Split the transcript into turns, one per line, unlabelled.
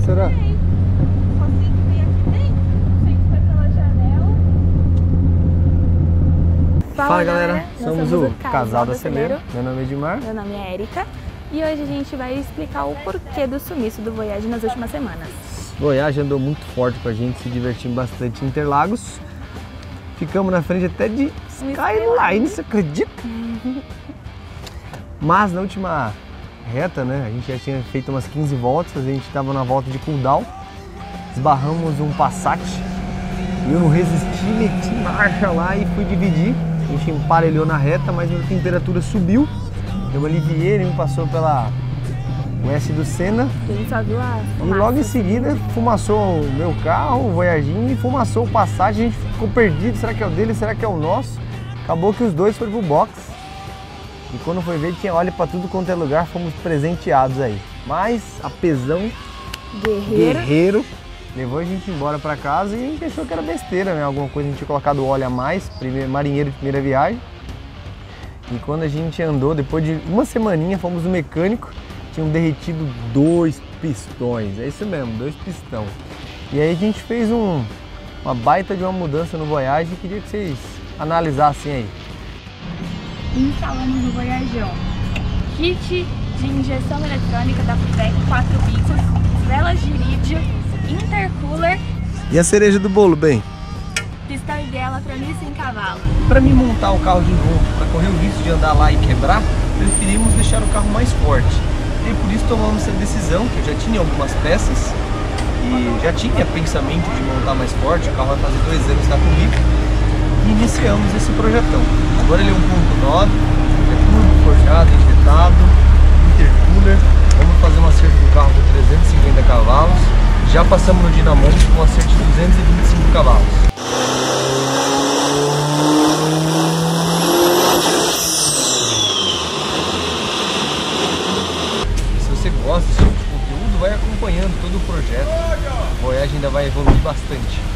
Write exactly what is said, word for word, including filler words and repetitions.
será?
Só sei que vem aqui dentro. Não sei se foi pela janela.
Fala, Fala galera, galera. Somos, somos o Casal da Celeiro. Meu nome é Edmar.
Meu nome é Erika. E hoje a gente vai explicar o porquê do sumiço do Voyage nas últimas semanas.
Voyage andou muito forte pra gente, se divertindo bastante em Interlagos. Ficamos na frente até de Skyline, você acredita? Mas na última reta, né, a gente já tinha feito umas quinze voltas, a gente estava na volta de cooldown, esbarramos um Passat e eu não resisti, meti marcha lá e fui dividir. A gente emparelhou na reta, mas a temperatura subiu, eu aliviei, ele me passou pela o S do Senna.
A gente só viu a fumaça.
E logo em seguida fumaçou o meu carro, o Voyaginho, e fumaçou o Passat, a gente ficou perdido, será que é o dele, será que é o nosso? Acabou que os dois foram pro box. E quando foi ver, tinha óleo pra tudo quanto é lugar, fomos presenteados aí. Mas a Pesão
Guerreiro,
Guerreiro levou a gente embora pra casa e a gente achou que era besteira, né? Alguma coisa, a gente tinha colocado óleo a mais, primeiro, marinheiro de primeira viagem. E quando a gente andou, depois de uma semaninha, fomos no mecânico, tinham derretido dois pistões, é isso mesmo, dois pistões. E aí a gente fez um, uma baita de uma mudança no Voyage e queria que vocês analisassem aí.
Instalamos no Voyageão kit de injeção eletrônica da Futec quatro bicos, velas de irídio, intercooler.
E a cereja do bolo, bem?
Pistão e biela para mil e cem cavalos.
Para me montar o carro de novo, para correr o risco de andar lá e quebrar, preferimos deixar o carro mais forte. E por isso tomamos essa decisão, que eu já tinha algumas peças e já tinha pensamento de montar mais forte, o carro vai fazer dois anos que está comigo. E iniciamos esse projetão. Agora ele é um ponto nove, é turbo forjado, injetado, intercooler. Vamos fazer um acerto do carro com trezentos e cinquenta cavalos. Já passamos no Dinamonte com um acerto de duzentos e vinte e cinco cavalos. Se você gosta desse tipo de conteúdo, vai acompanhando todo o projeto. O Voyage ainda vai evoluir bastante.